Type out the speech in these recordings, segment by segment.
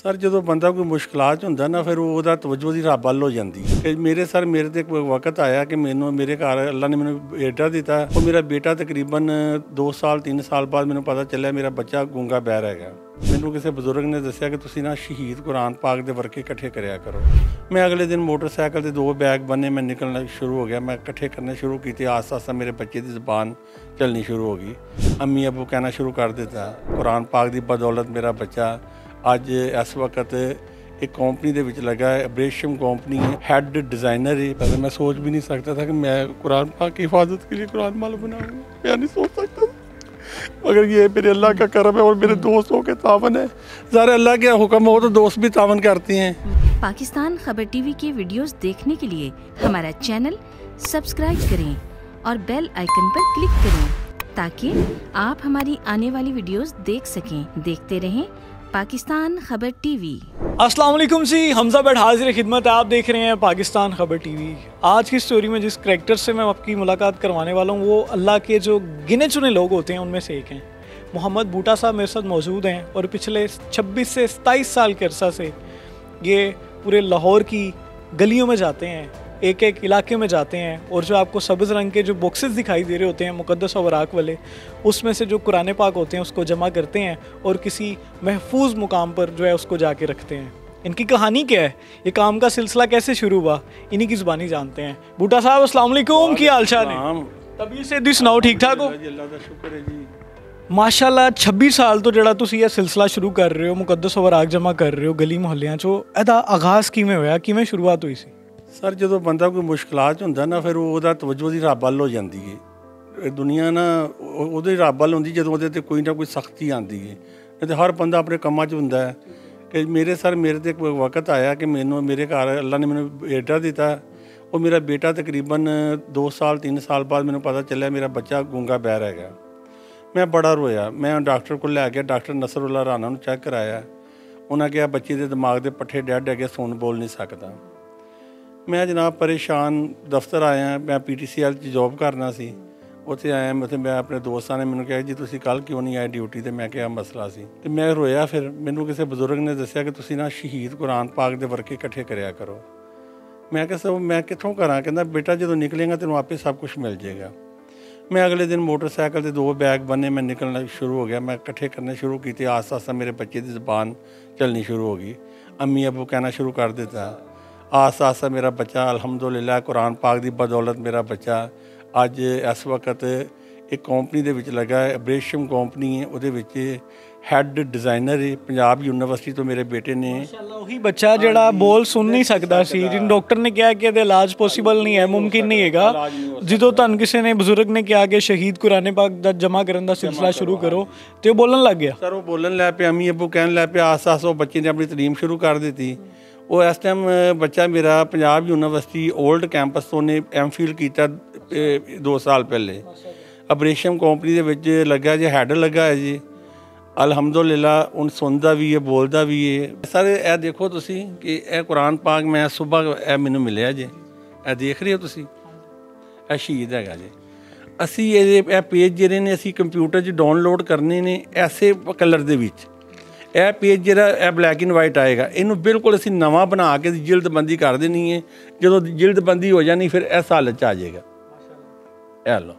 Sir जो बंदा कोई मुश्किलात होंदा ना फिर वो तवज्जो दी रब वल हो जाती है। मेरे ते कोई वक्त आया कि मैनू मेरे घर अल्लाह ने मैनू बेटा दिता और मेरा बेटा तकरीबन 2 साल 3 साल बाद मैनू पता चलिया मेरा बच्चा गूंगा बहर हैगा। मैनू किसी बजुर्ग ने दसिया कि तुसीं ना शहीद कुरान पाक दे वर्के इकट्ठे करिया करो। मैं अगले दिन मोटरसाइकिल के 2 बैग बने मैं निकलना शुरू हो गया। मैं इकट्ठे करने शुरू किए। आस्ता आस्ता मेरे बच्चे की ज़बान चलनी शुरू हो गई। अम्मी अबू कहना शुरू कर दिता। कुरान पाक की बदौलत मेरा बच्चा अज इस वक्त एक कंपनी दे विच लगा है, अब्रेशम कंपनी है, हेड डिज़ाइनर है। पहले मैं सोच भी नहीं सकता था कि मैं कुरान पाक की हिफाजत के लिए कुरान माल बनाऊंगा। मैं नहीं सोच सकता था, मगर ये मेरे अल्लाह का करम है और मेरे दोस्तों के तावन है। ज़ाहिर अल्लाह के हुक्म हो तो दोस्त भी तावन करती हैं। पाकिस्तान खबर टीवी के वीडियोस देखने के लिए हमारा चैनल सब्सक्राइब करें और बेल आइकन पर क्लिक करें ताकि आप हमारी आने वाली वीडियोस देख सकें। देखते रहें पाकिस्तान खबर टीवी। अस्सलाम वालेकुम जी, हमजा भट्ट हाजिर खिदमत है। आप देख रहे हैं पाकिस्तान खबर टीवी। आज की स्टोरी में जिस करैक्टर से मैं आपकी मुलाकात करवाने वाला हूँ वो अल्लाह के जो गिने चुने लोग होते हैं उनमें से एक हैं। मोहम्मद बूटा साहब मेरे साथ मौजूद हैं और पिछले 26 से 27 साल के अरसा से ये पूरे लाहौर की गलियों में जाते हैं, एक एक इलाके में जाते हैं और जो आपको सब्ज़ रंग के जो बॉक्सेस दिखाई दे रहे होते हैं मुक़द्दस औराक वाले, उसमें से जो कुरान पाक होते हैं उसको जमा करते हैं और किसी महफूज मुकाम पर जो है उसको जाके रखते हैं। इनकी कहानी क्या है, ये काम का सिलसिला कैसे शुरू हुआ, इन्हीं की ज़ुबानी जानते हैं। बूटा साहब अस्सलाम वालेकुम, की हाल चाल है? तबीयत से दी सुनाओ, ठीक ठाक हो? माशाल्लाह 26 साल तो जड़ा तुसी ये सिलसिला शुरू कर रहे हो, मुक़द्दस औराक जमा कर रहे हो गली मोहल्लियां चो। एदा आगाज़ किवें होया, किवें शुरुआत हुई सी? सर जो बंदा कोई मुश्किलात होंदा ना फिर वो तवज्जो दी रब वल हो जाती है। दुनिया ना उहदी रब वल होंदी जदों उहदे ते कोई ना कोई सख्ती आती है। नहीं तो हर बंदा अपने कम्मां च हुंदा है कि मेरे ते कोई वक्त आया कि मैनू मेरे घर अल्लाह ने मैनू बेटा दिता और मेरा बेटा तकरीबन 2 साल 3 साल बाद मैनू पता चलिया मेरा बच्चा गूंगा बहर हैगा। मैं बड़ा रोया। मैं डॉक्टर को लै गया, डॉक्टर नसरुल्ला राणा नूं चैक कराया। उन्हें कहा बच्चे के दिमाग के पट्ठे डेड है, सुन बोल नहीं सकता। मैं जनाब परेशान दफ्तर आया। मैं PTCL जॉब करना सी, उत्थे आया। मैं अपने दोस्तां ने मैनू कहा जी तुसीं कल क्यों नहीं आए ड्यूटी ते? मैं क्या मसला सी ते मैं रोया। फिर मैनू किसी बजुर्ग ने दसिया कि तुसीं ना शहीद कुरान पाक दे वर्के इकट्ठे करिया करो। मैं कहा सब मैं कित्थों करा? कहंदा बेटा जो निकलेगा तेनों आपे सब कुछ मिल जाएगा। मैं अगले दिन मोटरसाइकिल के 2 बैग बने मैं निकलना शुरू हो गया। मैं इकट्ठे करने शुरू किए। आस्ता आस्ता मेरे बच्चे की ज़बान चलनी शुरू हो गई। अम्मी अबू कहना शुरू कर दिता। आस्ता आस्ता मेरा बच्चा अल्हम्दुलिल्लाह कुरान पाक की बदौलत मेरा बच्चा अज इस वक्त एक कंपनी दे विच लगा है, अब्रेशम कंपनी है, उहदे विच हैड डिज़ाइनर है। पंजाब यूनिवर्सिटी तो मेरे बेटे ने वही बच्चा जड़ा बोल सुन नहीं सकता सी, जिन डॉक्टर ने कहा कि इलाज पॉसिबल नहीं है, मुमकिन नहीं हैगा, जो तुहानूं किसी ने बजुर्ग ने कहा कि शहीद कुरान पाक दा जमा करने का सिलसिला शुरू करो तो बोलन लग गया। सर वो बोलन लग पे, अम्मी अबू कहन लग पे। आस्ता आस्ता बच्चे ने अपनी तलीम शुरू कर दी। वो इस टाइम बच्चा मेरा पंजाब यूनिवर्सिटी ओल्ड कैंपस तो ने MPhil किया 2 साल पहले। अब्रेशम कंपनी दे विच लगा जी, हैड लगा है जी। अल्हम्दुलिल्लाह हुण सुनदा भी है, बोलदा भी है। सर ए देखो तुसी कि ए कुरान पाक मैं सुबह ए मैनू मिलिया जी, ए देख रहे हो तुसी, ए शहीद हैगा जी। असी ये पेज जिहड़े ने असी कंप्यूटर 'च डाउनलोड करने ने ऐसे कलर दे विच। यह पेज जो ब्लैक एंड वाइट आएगा, इनू बिल्कुल असी नवा बना के जिल्दबंदी कर देनी है। जो जिल्दबंदी हो जानी फिर इस हालत आ जाएगा। ए लो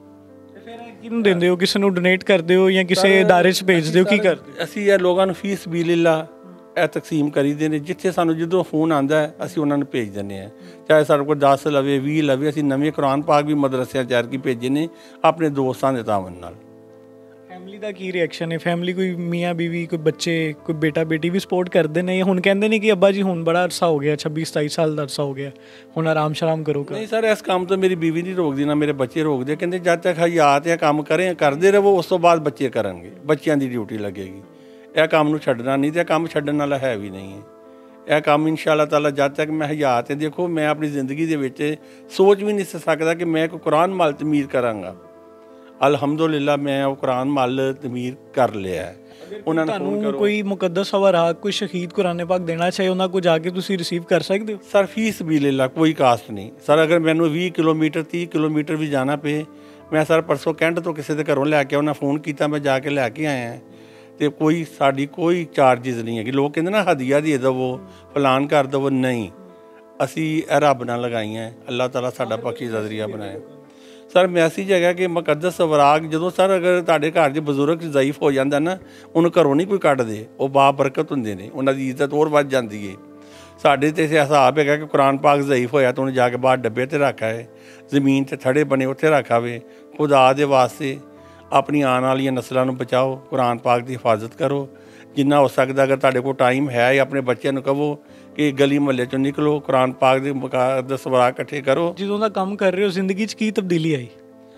किनू देंदे हो? किसी नूं डोनेट करदे हो या किसी इदारे च भेजदे हो? की करदे? असी ये लोगों फी सबीलिल्लाह ए तकसीम करी देने। जिथे सानू जो फोन आता है असी उन्होंने भेज देने हैं। चाहे सारे को 10 लवे 20 लवे। असी नवे कुरान पाक भी मदरसे तैयार की भेजे ने अपने दोस्तों के तावन नाल। फैमिली का की रिएक्शन है? फैमिली कोई मियाँ बीवी, कोई बच्चे, कोई बेटा बेटी भी सपोर्ट करते हैं? हुण कहते हैं कि अब्बा जी हुण बड़ा अरसा हो गया, 26-27 साल का अरसा हो गया, हुण आराम शराम करो? नहीं सर, इस काम तो मेरी बीवी नहीं रोकती, ना मेरे बच्चे रोकते। कहते जब तक हयात है काम करें करते रहो, उस तो बाद बच्चे करेंगे, बच्चों की ड्यूटी लगेगी। यह काम नूं छड्डना नहीं, तो काम छड्डण वाला है भी नहीं है। यह काम इंशाअल्लाह ताला जब तक मैं हयात है, देखो मैं अपनी जिंदगी दे विच सोच भी नहीं सकता कि मैं कोई कुरान माल तमीर करांगा। अल्हम्दुलिल्लाह मैं वो कुरान माल तमीर कर लिया है। उन्होंने कोई मुकद्दस औराक, कोई शहीद कुरान पाक देना चाहिए, उन्होंने को जाके तुसी रिसीव कर सकते हो? सर फी सबीलिल्लाह कोई कास्ट नहीं सर। अगर मैनू 20 किलोमीटर 30 किलोमीटर भी जाना पे, मैं सर परसों कैंट तो किसी के घरों लैके उन्हें फ़ोन किया, मैं जाके लैके आया। ਤੇ ਕੋਈ ਸਾਡੀ ਕੋਈ ਚਾਰਜਿਸ ਨਹੀਂ ਹੈਗੀ। ਲੋਕ ਕਹਿੰਦੇ ਨਾ ਹਦੀਆ ਦੇ ਦੇਵੋ, ਫਲਾਨ ਕਰ ਦੇਵੋ, ਨਹੀਂ, ਅਸੀਂ ਇਹ ਰੱਬ ਨਾਲ ਲਗਾਈਆਂ, ਅੱਲਾਹ ਤਾਲਾ ਸਾਡਾ ਪੱਕੀ ਜ਼ਰੀਆ ਬਣਾਇਆ। ਸਰ ਮੈਸੇਜ ਹੈਗਾ ਕਿ ਮੁਕੱਦਸ ਵਰਾਗ ਜਦੋਂ ਸਰ ਅਗਰ ਤੁਹਾਡੇ ਘਰ 'ਚ ਬਜ਼ੁਰਗ ਜ਼ਈਫ ਹੋ ਜਾਂਦਾ ਨਾ, ਉਹਨੂੰ ਘਰੋਂ ਨਹੀਂ ਕੋਈ ਕੱਢਦੇ, ਉਹ ਬਾਬਰਕਤ ਹੁੰਦੇ ਨੇ, ਉਹਨਾਂ ਦੀ ਇੱਜ਼ਤ ਹੋਰ ਵੱਧ ਜਾਂਦੀ ਹੈ। ਸਾਡੇ ਤੇ ਹਿਸਾਬ ਹੈਗਾ ਕਿ ਕੁਰਾਨ ਪਾਕ ਜ਼ਈਫ ਹੋਇਆ ਤਾਂ ਉਹਨੂੰ ਜਾ ਕੇ ਬਾਹਰ ਡੱਬੇ 'ਤੇ ਰੱਖ ਆਏ, ਜ਼ਮੀਨ 'ਤੇ ਥੜੇ ਬਣੇ ਉੱਥੇ ਰੱਖ ਆਵੇ। ਖੁਦਾ ਦੇ ਵਾਸਤੇ ਆਪਣੀ ਆਉਣ ਵਾਲੀਆਂ ਨਸਲਾਂ ਨੂੰ ਬਚਾਓ, ਕੁਰਾਨ ਪਾਕ ਦੀ ਹਿਫਾਜ਼ਤ ਕਰੋ ਜਿੰਨਾ ਹੋ ਸਕਦਾ। ਅਗਰ ਤੁਹਾਡੇ ਕੋਲ ਟਾਈਮ ਹੈ ਜਾਂ ਆਪਣੇ ਬੱਚਿਆਂ ਨੂੰ ਕਹੋ ਕਿ ਗਲੀ ਮੁਹੱਲੇ 'ਚੋਂ ਨਿਕਲੋ, ਕੁਰਾਨ ਪਾਕ ਦੇ ਮੁਕੱਦਸ ਵਰਾਗ ਇਕੱਠੇ ਕਰੋ। ਜਦੋਂ ਦਾ ਕੰਮ ਕਰ ਰਹੇ ਹੋ ਜ਼ਿੰਦਗੀ 'ਚ ਕੀ ਤਬਦੀਲੀ ਆਈ?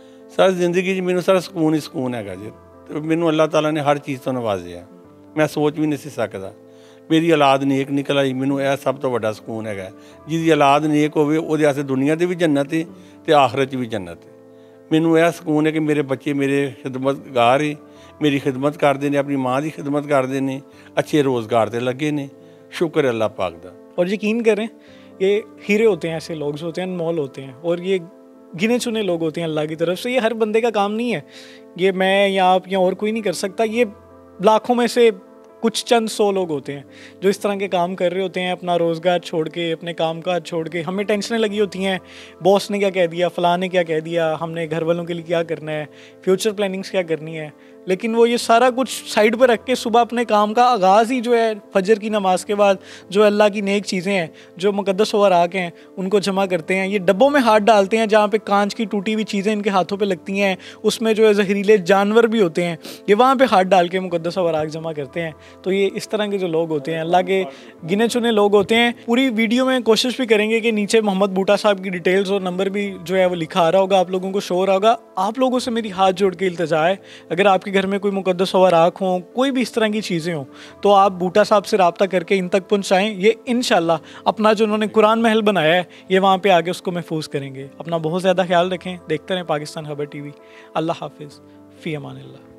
ਸਰ ਜ਼ਿੰਦਗੀ 'ਚ ਮੈਨੂੰ ਸਰ ਸਕੂਨ ਹੀ ਸਕੂਨ ਹੈਗਾ ਜੀ। ਮੈਨੂੰ ਅੱਲਾਹ ਤਾਲਾ ਨੇ ਹਰ ਚੀਜ਼ ਤੋਂ ਨਵਾਜ਼ਿਆ, ਮੈਂ ਸੋਚ ਵੀ ਨਹੀਂ ਸੀ ਸਕਦਾ। ਮੇਰੀ ਔਲਾਦ ਨੇਕ ਨਿਕਲ ਆਈ, ਮੈਨੂੰ ਇਹ ਸਭ ਤੋਂ ਵੱਡਾ ਸਕੂਨ ਹੈਗਾ। ਜਿਹਦੀ ਔਲਾਦ ਨੇਕ ਹੋਵੇ ਉਹਦੇ ਵਾਸਤੇ ਦੁਨੀਆ 'ਤੇ ਵੀ ਜੰਨਤ ਹੈ ਅਤੇ ਆਖਰਤ 'ਚ ਵੀ ਜੰਨਤ ਹੈ। ਮੈਨੂੰ ਇਹ ਸਕੂਨ ਹੈ ਕਿ ਮੇਰੇ ਬੱਚੇ ਮੇਰੇ ਖਿਦਮਤਗਾਰ ਹੈ, ਮੇਰੀ ਖਿਦਮਤ ਕਰਦੇ ਨੇ, ਆਪਣੀ ਮਾँ ਦੀ ਖਿਦਮਤ ਕਰਦੇ ਨੇ, अच्छे रोज़गार से लगे ने। शुक्र है अल्लाह पाक दा। और यकीन करें ये हीरे होते हैं, ऐसे लोग होते हैं, अनमोल होते हैं, और ये गिने चुने लोग होते हैं अल्लाह की तरफ से। ये हर बंदे का काम नहीं है, ये मैं या आप या और कोई नहीं कर सकता। ये लाखों में से कुछ चंद 100 लोग होते हैं जो इस तरह के काम कर रहे होते हैं, अपना रोज़गार छोड़ के, अपने काम काज छोड़ के। हमें टेंशनें लगी होती हैं, बॉस ने क्या कह दिया, फ़लाँ ने क्या कह दिया, हमने घर वालों के लिए क्या करना है, फ्यूचर प्लानिंग्स क्या करनी है। लेकिन वो ये सारा कुछ साइड पर रख के सुबह अपने काम का आगाज़ ही जो है फजर की नमाज के बाद जो अल्लाह की नेक चीज़ें हैं, जो मुकद्दस वराक़ हैं, उनको जमा करते हैं। ये डब्बों में हाथ डालते हैं जहाँ पे कांच की टूटी हुई चीज़ें इनके हाथों पे लगती हैं, उसमें जो है जहरीले जानवर भी होते हैं, ये वहाँ पे हाथ डाल के मुकद्दस वराक़ जमा करते हैं। तो ये इस तरह के जो लोग होते हैं अल्लाह के गिने चुने लोग होते हैं। पूरी वीडियो में कोशिश भी करेंगे कि नीचे मोहम्मद बूटा साहब की डिटेल्स और नंबर भी जो है वो लिखा आ रहा होगा, आप लोगों को शो हो रहा होगा। आप लोगों से मेरी हाथ जोड़ के इल्तिजा है, अगर आपके घर में कोई मुकद्दस वराक़ हो, कोई भी इस तरह की चीज़ें हों, तो आप बूटा साहब से रब्ता करके इन तक पहुँचाएँ। ये इंशाल्लाह अपना जो उन्होंने कुरान महल बनाया है, ये वहाँ पे आगे उसको महफूज करेंगे। अपना बहुत ज़्यादा ख्याल रखें, देखते रहें पाकिस्तान खबर TV। अल्लाह हाफिज़, फ़ी अमानिल्लाह।